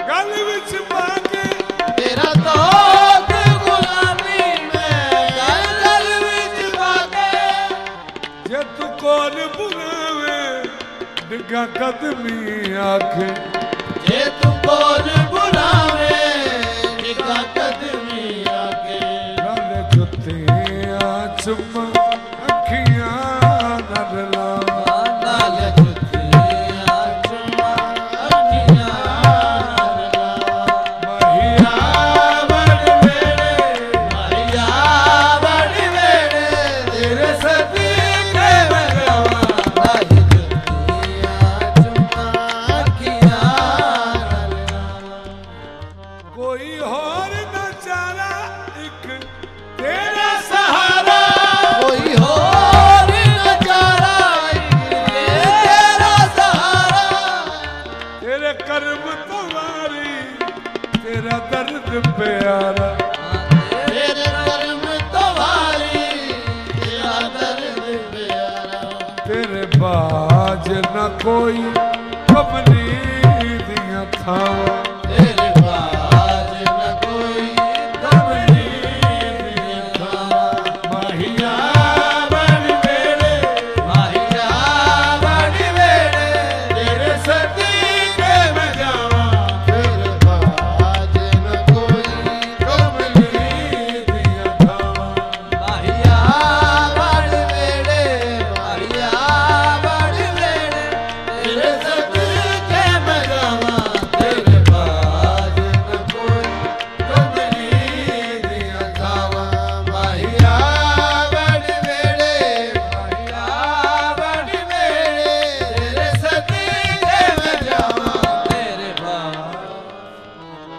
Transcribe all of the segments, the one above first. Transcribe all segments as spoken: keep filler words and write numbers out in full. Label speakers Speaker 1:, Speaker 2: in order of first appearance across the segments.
Speaker 1: गल विच पाके
Speaker 2: तेरा तोख गुलामी में गल विच पाके
Speaker 1: जे तू कोल बुलावे डिगा कदमी आखे
Speaker 2: जे तू कोल बुलावे डिगा कदमी आके
Speaker 1: गल जुत्तियां चुम्मा अखियां नर ला
Speaker 2: नाल जुत्तियां चुम्मा अखियां नर ला
Speaker 1: महिया बड़ वेड़े
Speaker 2: मारिया बड़ वेड़े तेरे सदके मैं गावां नाल जुत्तियां चुम्मा अखियां नर ला
Speaker 1: कोई होर न चारा एक तेरा
Speaker 2: सहारा कोई और नजारा तेरा सहारा
Speaker 1: तेरे कर्म तुम्हारी तेरा दर्द प्यारा
Speaker 2: तेरे कर्म तुम्हारी तेरा दर्द प्यारा
Speaker 1: तेरे बाज न कोई कमली दियां थावां
Speaker 2: तेरे बाज न कोई कमली दियां थावां
Speaker 1: माहिया बड़ वेड़े
Speaker 2: माहिया बड़ वेड़े तेरे सदके मैं जावां तेरे बाज न कोई कमली
Speaker 1: दियां थावां
Speaker 2: माहिया बड़ वेड़े माहिया बड़ वेड़े तेरे सदके मैं जावां तेरे बाज न कोई कमली दियां थावां माहिया बड़ वेड़े माहिया बड़ वेड़े तेरे सदके मैं जावां तेरे बाज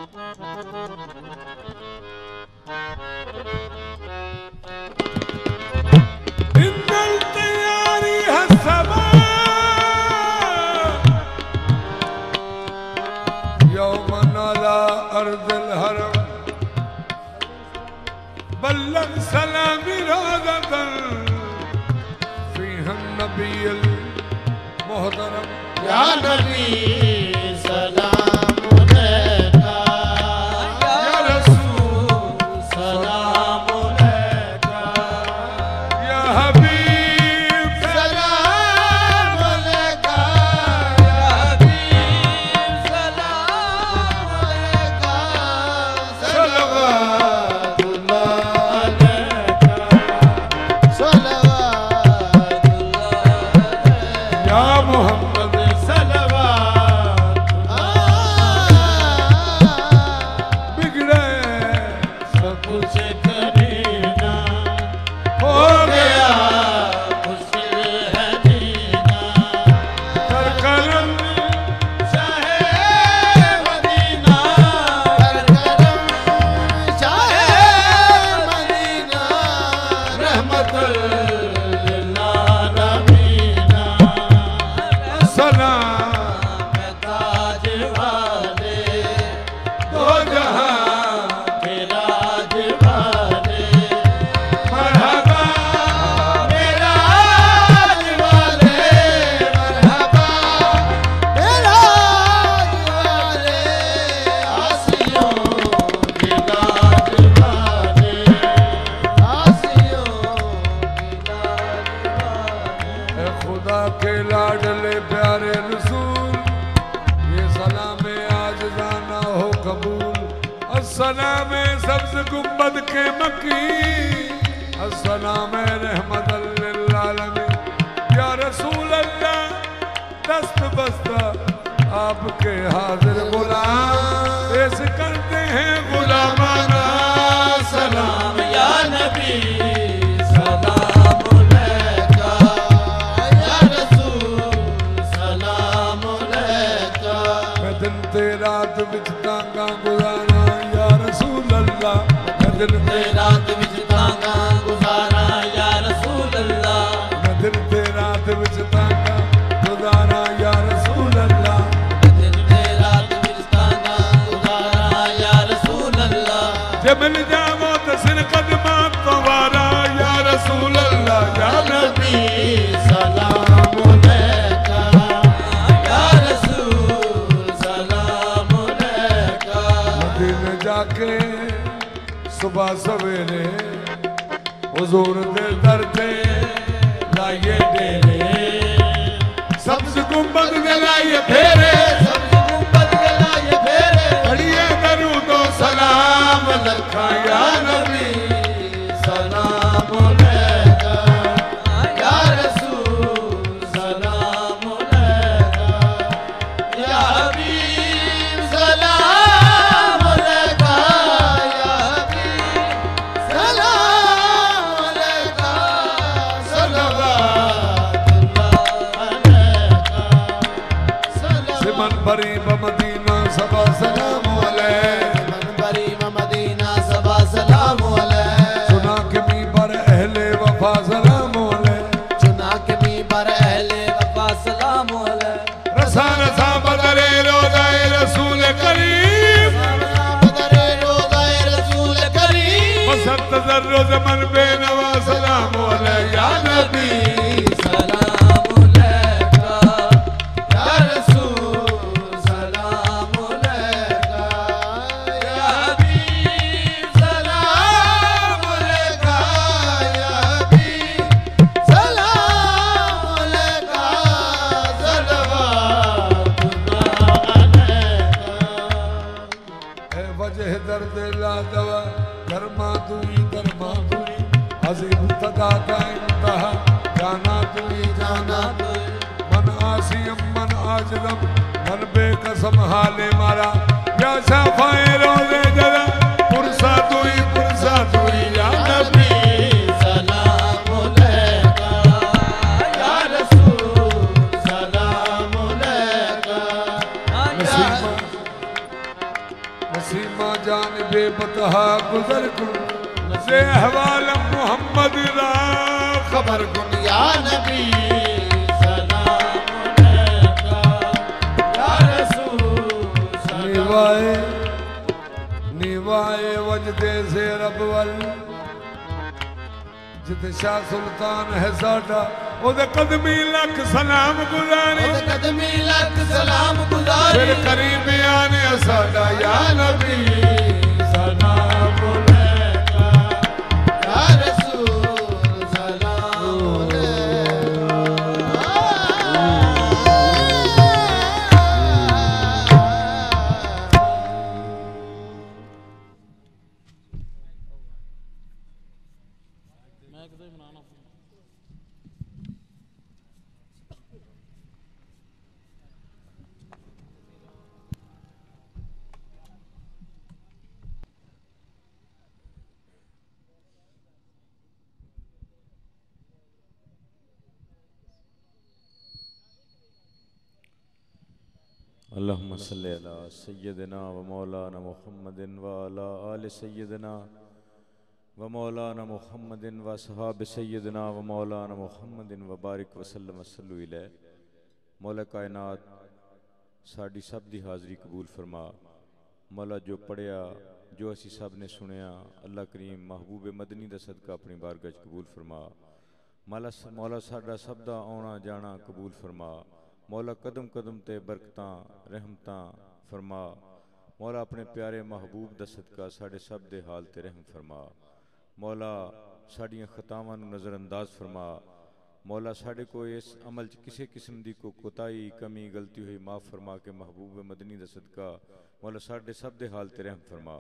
Speaker 1: इन्नल तैयारी हसबा यौमन अला अर्दिल हरम बल्लग सलामी रोज़तन फीहन नबियल मोहतरम
Speaker 2: या नबी सलाम अलैका या रसूल सलाम अलैका
Speaker 1: या हबीब
Speaker 2: सलाम अलैका या हबीब सलाम अलैका सलवातुल्लाह अलैका सलवातुल्लाह अलैका
Speaker 1: या मोहम्मद
Speaker 2: सलवात
Speaker 1: बिगड़े सब
Speaker 2: कुछ करीना
Speaker 1: हो
Speaker 2: हो
Speaker 1: गया
Speaker 2: गया मुश्किल है जीना
Speaker 1: कर करम
Speaker 2: चाहे मदीना कर करम चाहे मदीना रहमतुल लिल आलमीना
Speaker 1: सलाम
Speaker 2: मैं ताज वाले
Speaker 1: दो जहां
Speaker 2: के राज वाले
Speaker 1: मरहबा
Speaker 2: मेरा राज वाले मरहबा मेरा राज वाले आसियों के राज वाले आसियों के राज वाले
Speaker 1: ए खुदा के लाडले प्यारे रसूल ये सलाम आज जाना हो कबूल अस्सलाम सब्ज गुम्बद के मकी अस्सलाम रहमतल लिल आलमीन या रसूल अल्लाह दस्त बस्ता आपके हाजिर गुलाम पेश करते हैं गुलामाना सलाम
Speaker 2: सलाम या नबी सलाम अलैका या रसूल सलाम अलैका
Speaker 1: मैं दिन ते रात विच तांगा गुजारा या रसूल अल्लाह मैं दिन ते
Speaker 2: ते रात विच तांगा गुजारा या रसूल अल्लाह
Speaker 1: मैं दिन ते रात विच तांगा गुजारा या रसूल अल्लाह
Speaker 2: दिन ते रात विच तांगा गुजारा या रसूल अल्लाह
Speaker 1: जे मिल जावो तो सिर कदमा तो वारा या रसूल अल्लाह या नबी
Speaker 2: नबी सलाम अलैका या रसूल सलाम अलैका
Speaker 1: जाके सुबह सवेरे हुजूर दे दर ते लाइए डेरे सब्ज गुंबद दे लाइए फेरे
Speaker 2: सब्ज गुंबद के लाए फेरे
Speaker 1: पढ़िए दरूदो सलाम लखा या नबी
Speaker 2: सलाम अलैका या रसूल सलाम अलैका या हबीब सलाम अलैका या हबीब सलाम अलैका सलवातुल्लाह अलैका
Speaker 1: सिमन भरी बमदीना सबा सलाम अलैह
Speaker 2: मन बरी मदीना सबा सलाम अलैह
Speaker 1: सुना के मी पर अहले वफा सलाम अलैह
Speaker 2: चुना के मी पर अहले वफा सलाम अलैह
Speaker 1: रसा रसा बदरे रोज़ाए रसूल करीम
Speaker 2: बदरे रोज़ाए रसूल करीम
Speaker 1: बसंत जर्रो जमन बेनवा सलाम अलैह या नबी
Speaker 2: सलाम अलैका या रसूल सलाम अलैका या हबीब सलाम अलैका या हबीब सलाम अलैका सलवातुल्लाह अलैका
Speaker 1: ए वजह दर्द ला दवा धर्मा तुई धर्मा तुई अजीम तदा का इंतहा जाना तुई जाना मन आसियम मन आजलम मन बेकसम हाले मारा या शाफाए रोज़े जरा पुरसा तुई पुरसा तुई या नबी
Speaker 2: सलाम अलैका या रसूल सलाम अलैका
Speaker 1: नसीमा नसीमा जान बेबतहा गुजर कुन से हवाल मोहम्मद रा खबर कुन
Speaker 2: या नबी सलाम अलैका या रसूल सलाम
Speaker 1: निवाए निवाए वजदे से रबवल जिते शाह सुल्तान है साडा ओदे कदमी लख सलाम गुजारे
Speaker 2: ओदे कदमी लख सलाम गुजारे
Speaker 1: फिर करीब आने साडा या नबी सलाम अलैका
Speaker 2: या रसूल सलाम अलैका
Speaker 3: अल्लाहुम्मा सल्ली अला सय्यदिना व मौलाना मुहम्मदिन व अला आलि सय्यदिना व मौलाना मुहम्मदिन व सहाब सय्यदिना व मौलाना मुहम्मदिन व बारिक वसल्लम वसल्लु अलैह। मौला कायनात साड़ी सब दी हाज़री कबूल फरमा। मौला जो पढ़िया जो असी सब ने सुनिया अल्लाह करीम महबूब मदनी दा सदका अपनी बारगाह च कबूल फरमा। मौला मौला साडा सब दा आना जाना कबूल फरमा। मौला कदम कदम ते बरकतां रहमतां फरमा। मौला अपने प्यारे महबूब दा सदका साढ़े सब दे हाल ते रहम फरमा। मौला साड़ियां खतावां नूं नज़रअंदाज फरमा। मौला साढ़े को इस अमल च किसी किस्म दी को कोताही कमी गलती हुई माफ़ फरमा के महबूब मदनी दा सदका मौला साढ़े सब दे हाल ते रहम फरमा।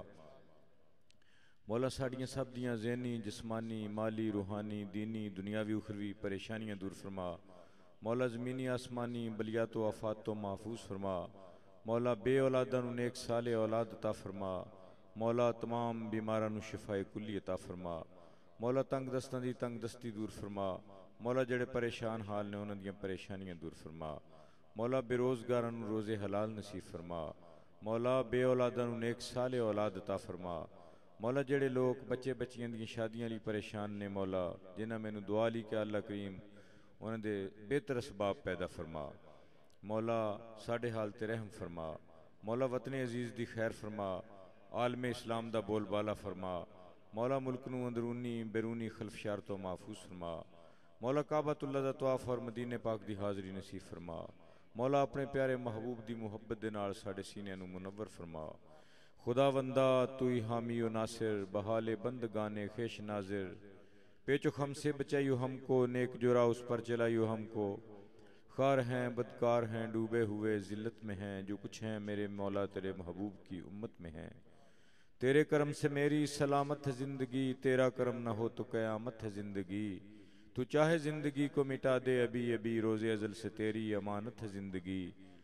Speaker 3: मौला साड़ियां सब दियां ज़हनी जिस्मानी माली रूहानी दीनी दुनियावी उखरवी परेशानियां दूर फरमा। मौला ज़मीनी आसमानी बलियात व आफात तो महफूज फरमा। मौला बे औलादा नूं नेक साले औलाद अता फरमा। मौला तमाम बीमारां नूं शिफाए कुल्ली अता फरमा। मौला तंग दस्तां दी तंग दस्ती दूर फरमा। मौला जड़े परेशान हाल ने उन्हां दियां परेशानियां दूर फरमा। मौला बेरोज़गारां नूं रोज़े हलाल नसीब फरमा। मौला बे औलादा नूं नेक साले औलाद अता फरमा। मौला जड़े लोग बच्चे बच्चियां दियां शादियां लई परेशान ने मौला जिन्हां मैनू दुआ ली कि अल्लाह करीम उन्हां दे बेहतर असबाब पैदा फरमा। मौला साढ़े हाल ते रहम फरमा। मौला वतन अजीज़ दी खैर फरमा। आलम इस्लाम दा बोलबाला फरमा। मौला मुल्क नूं अंदरूनी बैरूनी खलफशार तो महफूज फरमा। मौला काबतुल्लाह दा तवाफ और मदीने पाक दी हाज़री नसीब फरमा। मौला अपने प्यारे महबूब दी मुहब्बत दे नाल साढ़े सीनियां नूं मुनव्वर फरमा। खुदावंदा तू ही हामी व नासिर, बहाले बंद गाने खेश नाजिर। पेचुक हमसे बचाइयो हमको, नेक जुरा उस पर चलाइयो हमको। खार हैं बदकार हैं डूबे हुए जिल्लत में हैं, जो कुछ हैं मेरे मौला तेरे महबूब की उम्मत में हैं। तेरे करम से मेरी सलामत है ज़िंदगी, तेरा करम न हो तो क़यामत है ज़िंदगी। तू चाहे ज़िंदगी को मिटा दे अभी अभी, रोज़े अज़ल से तेरी अमानत है ज़िंदगी।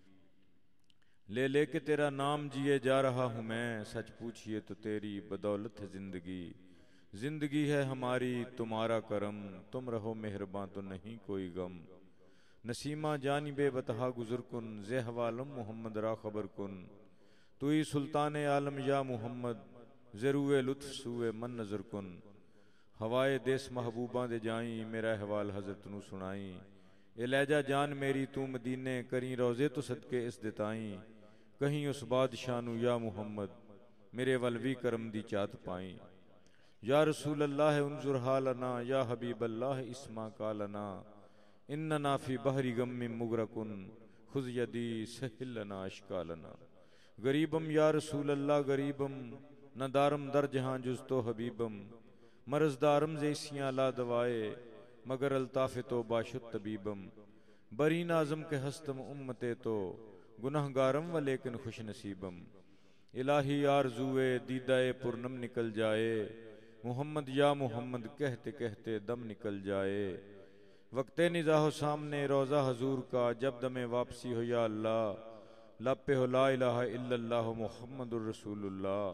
Speaker 3: ले ले के तेरा नाम जिए जा रहा हूँ मैं, सच पूछिए तो तेरी बदौलत है ज़िंदगी। ज़िंदगी है हमारी तुम्हारा करम, तुम रहो मेहरबान तो नहीं कोई गम। नसीमा जानिबे बतहा गुज़र कुन, ज़े हवालम मोहम्मद रा खबर कुन। तू ही सुल्तान आलम या मोहम्मद, ज़रूए लुत्फ़ सूए मन नज़र कुन। हवाए देस महबूबा दे जाई, मेरा अहवाल हज़रत नू सुनाई। ए लहजा जान मेरी तू मदीने, करी रोज़े तो सदके इस दिताई। कहीं उस बादशाह नू या मोहम्मद, मेरे वलवी करम दी चात पाई। या रसूल अल्लाह उन्जुर हालना, या हबीब अल्लाह इस्मा कालना। इन्नना फी बहरी गम्मिम मुगरकुन, खुज़ यदी सहिलना अशकालना। गरीबम या रसूल अल्लाह गरीबम, न दारम दर जहां जुज तो हबीबम। मरजदारम जैसियाँ ला दवाए, मगर अल्ताफ़ तो बाशुत तबीबम। बरी नाज़म के हस्तम उम्मते तो, गुनहगारम व लेकिन खुश नसीबम। इलाही आरज़ुए दीदाए पुरनम निकल जाए, मोहम्मद या मोहम्मद कहते कहते दम निकल जाए। वक्ते निज़ाहो सामने रोज़ा हजूर का, जब दमे वापसी हो या अल्लाह। लब पे हो ला इलाहा इल्लल्लाह मुहम्मदुर रसूलुल्लाह।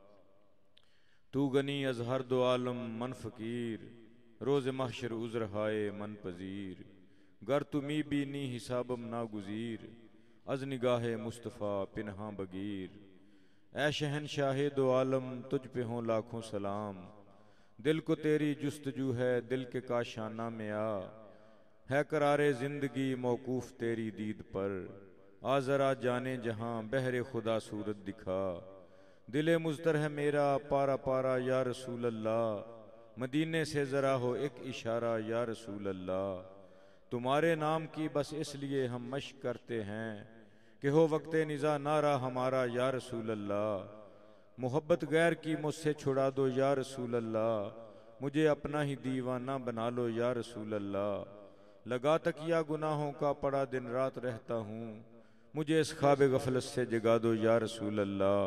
Speaker 3: तू गनी अज़हर दो आलम मन फ़कीर, रोज़ महशर उज़र हाय मन पज़ीर। गर तुमी भी नी हिसाबम ना गुज़ीर, अज़ निगाहे मुस्तफ़ा पिनहा बगीर। ऐ शहनशाहे दो आलम तुझ पे हों लाखों सलाम। दिल को तेरी जुस्तजू है दिल के काशाना में आ। है करारे ज़िंदगी मौकूफ़ तेरी दीद पर, आ ज़रा जाने जहाँ बहरे खुदा सूरत दिखा। दिले मुज़तर है मेरा पारा पारा या रसूल अल्लाह, मदीने से ज़रा हो एक इशारा या रसूल अल्लाह। तुम्हारे नाम की बस इसलिए हम मश्क करते हैं, कि हो वक्ते निज़ा नारा हमारा या रसूल अल्लाह। मोहब्बत गैर की मुझसे छुड़ा दो या रसूल अल्लाह, मुझे अपना ही दीवाना बना लो या रसूल अल्लाह। लगा तकिया गुनाहों का पड़ा दिन रात रहता हूँ, मुझे इस ख्वाब गफलत से जगा दो या रसूल अल्लाह।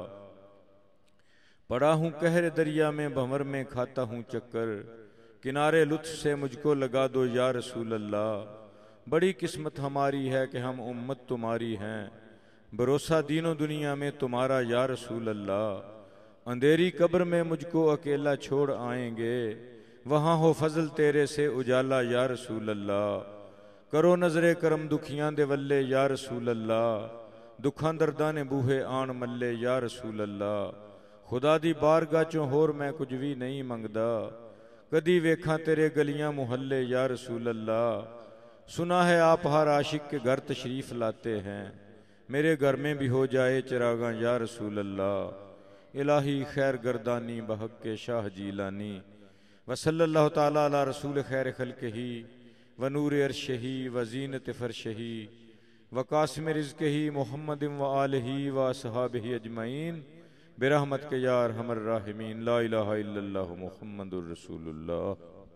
Speaker 3: पड़ा हूँ कहर दरिया में भंवर में खाता हूँ चक्कर, किनारे लुत्फ से मुझको लगा दो या रसूल अल्लाह। बड़ी किस्मत हमारी है कि हम उम्मत तुम्हारी हैं, भरोसा दीनों दुनिया में तुम्हारा या रसूल अल्लाह। अंधेरी कब्र में मुझको अकेला छोड़ आएंगे, वहाँ हो फजल तेरे से उजाला या रसूल अल्लाह। करो नजरे करम दुखियां दे वल्ले या रसूल अल्लाह, दुखां दर्दां ने बूहे आन मल्ले या रसूल अल्लाह। खुदा दी बारगाह चों होर मैं कुछ भी नहीं मंगदा, कदी वेखां तेरे गलियां मुहल्ले या रसूल अल्लाह। सुना है आप हर आशिक के घर तशरीफ लाते हैं, मेरे घर में भी हो जाए चिरागां या रसूल अल्लाह। इलाही खैर गर्दानी बहक के शाह जीलानी, व सल्लल्लाहु ताला अला रसूल खैर खल्क़िही व नूर अर्शिही व ज़ीनत फ़र्शिही व कासिम रिज़्क़िही मुहम्मदिन व आलिही व अस्हाबिही अजमईन बिरहमतिक या अरहमर राहिमीन। ला इलाहा इल्लल्लाहु मुहम्मदुर रसूलुल्लाह।